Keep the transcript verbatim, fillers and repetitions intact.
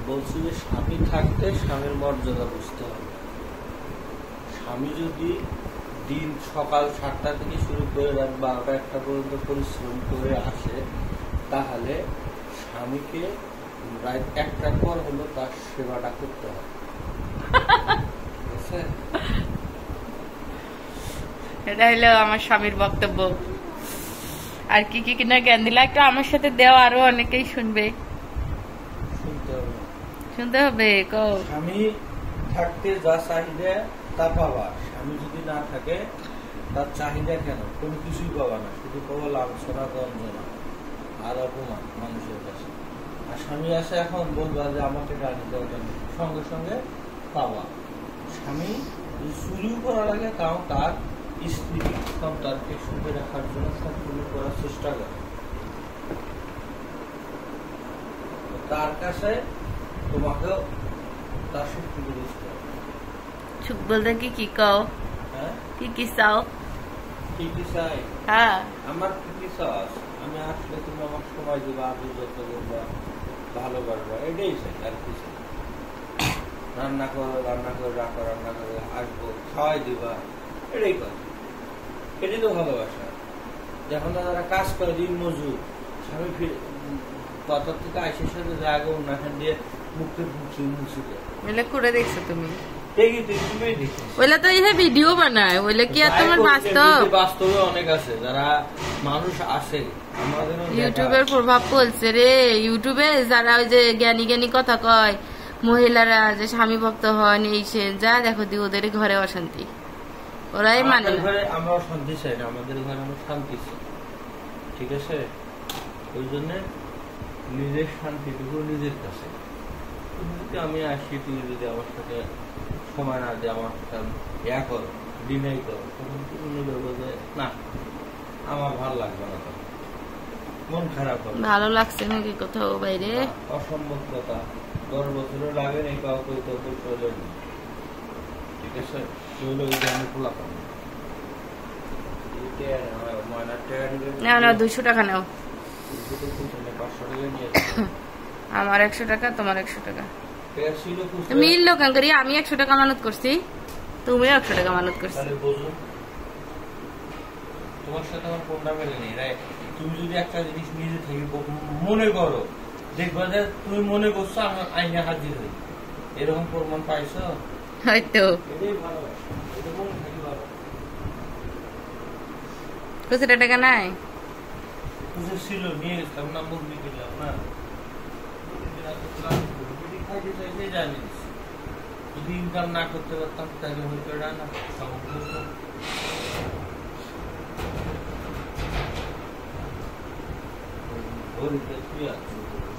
বলছি যে স্বামী থাকতে স্বামীর মর্যাদা বুঝতে হবে। স্বামী যদি দিন সকাল সাতটা থেকে শুরু করে রাত বারোটা একটা পর্যন্ত পরিশ্রম করে আসে, তাহলে স্বামীকে রাত একটার পর হলো তার সেবাটা করতে হবে। এটা হলো আমার স্বামীর বক্তব্য। আর কি কি কিনা জ্ঞান দিলা একটু আমার সাথে দেওয়া, আরো অনেকেই শুনবে। শুনতে হবে শুনতে হবে। কও স্বামী থাকতে যা চাহিদা তা পাবা, স্বামী যদি না থাকে তার চাহিদা কেন কোনো কিছুই পাবা না, শুধু পাবো লাঞ্ছনা গঞ্জনা আর অপমান মানুষের কাছে। আর স্বামী আসে এখন বলবা যে আমাকে গাড়ি দেওয়া কেন, সঙ্গে সঙ্গে পাওয়া। স্বামী চুরিও করা লাগে, কারণ তার স্ত্রী সন্তানকে সুখে রাখার জন্য সবকিছু করার চেষ্টা করে। তার কাছে তোমাকেও তার শক্তি বুঝতে হবে। সুখ বলতে কি কি কও? হ্যাঁ কি কি চাও? কি কি চাই? হ্যাঁ আমার কি কি চাস? আমি আসলে তুমি আমার সময় দিবা, আদর যত্ন করবা, ভালো করবা, এটাই চাই। আর কি চাই? রান্না করো, রান্না করে রাখো, রান্না করে আসবো, খাওয়াই দিবা, এটাই কথা। এটাই তো ভালোবাসা। যখন তারা কাজ করে দিন মজুর, স্বামী ফিরে বাজার থেকে আইসের সাথে জায়গা উন্নয়ন দিয়ে মুখে মুছে মুছে দেয়। ওইলে করে দেখছো তুমি? দেখি তুই তুমি দেখি। ওইলে তো এই ভিডিও বানায়, ওইলে কি আর তোমার বাস্তব? বাস্তবে অনেক আছে যারা মানুষ আসে আমাদের ইউটিউবের প্রভাব পড়ছে রে। ইউটিউবে যারা ওই যে জ্ঞানী জ্ঞানী কথা কয়, মহিলারা যে স্বামী ভক্ত হয় এই সে যা দেখো দি ওদের ঘরে অশান্তি, ওরাই মানে ঘরে আমরা শান্তি চাই না, আমাদের ঘরে আমরা শান্তি চাই। ঠিক আছে, ওই জন্য নিজের শান্তিটুকু নিজের কাছে। যদি আমি আসি, তুই যদি আমার সাথে সময় না দিয়ে আমার সাথে ইয়া করো, ডিনাই করো, তখন তুমি বলবো যে না আমার ভালো লাগবে না, তখন মন খারাপ হবে। ভালো লাগছে নাকি কোথাও বাইরে? অসম্ভব কথা, দশ বছরও লাগে না কাউকে তো চলে। ঠিক আছে, চলে ওই আমি খোলা পাবো না না দুইশো টাকা নাও। আমার একশো টাকা, তোমার একশো টাকা মিললো কেন করি? আমি একশো টাকা মানত করছি, তুমিও একশো টাকা মানত করছি। তোমার সাথে আমার কোনটা মেলে নেই। তুমি যদি একটা জিনিস নিজে থেকে মনে করো, দেখবা যে তুমি মনে করছো আমার আইনে হাজির হই, এরকম প্রমাণ পাইছো হয়তো। এটাই ভালোবাসা, এটা মনে থাকি ভালো। খুচরা টাকা নাই, খুচরা ছিল নিয়ে গেছিলাম না, মুরগি কিনলাম না, খাইতে চাইতে জানি যদি ইনকাম না করতে পারতাম তাহলে হয়তো এটা না সমস্যা। গরিবটা তুই আছিস।